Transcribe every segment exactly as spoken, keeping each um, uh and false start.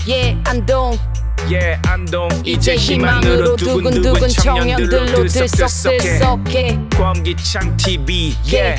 예 안동 예 안동 이제 희망으로 두근두근 청년들로 들썩들썩해 권기창 티비 예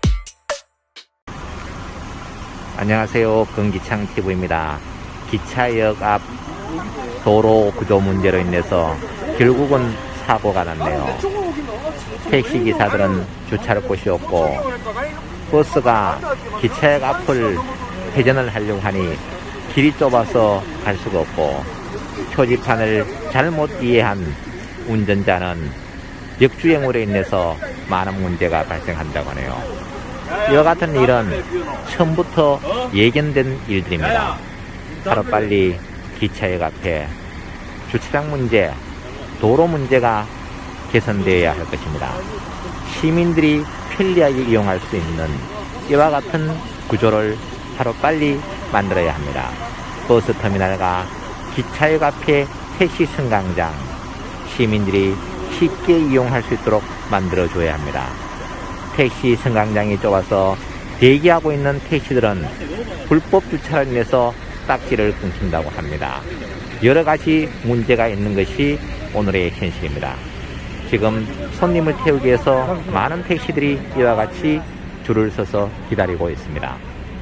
안녕하세요, 권기창 티비입니다. 기차역 앞 도로 구조 문제로 인해서 결국은 사고가 났네요. 택시기사들은 주차할 곳이 없고 버스가 기차역 앞을 회전을 하려고 하니 길이 좁아서 갈 수가 없고 표지판을 잘못 이해한 운전자는 역주행으로 인해서 많은 문제가 발생한다고 하네요. 이와 같은 일은 처음부터 예견된 일들입니다. 하루빨리 기차역 앞에 주차장 문제, 도로 문제가 개선되어야 할 것입니다. 시민들이 편리하게 이용할 수 있는 이와 같은 구조를 하루빨리 만들어야 합니다. 버스터미널과 기차역 앞에 택시 승강장, 시민들이 쉽게 이용할 수 있도록 만들어줘야 합니다. 택시 승강장이 좁아서 대기하고 있는 택시들은 불법 주차로 인해서 딱지를 끊긴다고 합니다. 여러 가지 문제가 있는 것이 오늘의 현실입니다. 지금 손님을 태우기 위해서 많은 택시들이 이와 같이 줄을 서서 기다리고 있습니다.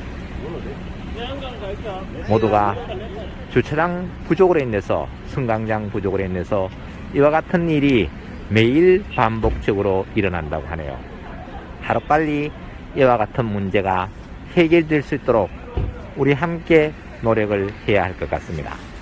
모두가 주차장 부족으로 인해서, 승강장 부족으로 인해서 이와 같은 일이 매일 반복적으로 일어난다고 하네요. 하루빨리 이와 같은 문제가 해결될 수 있도록 우리 함께 노력을 해야 할 것 같습니다.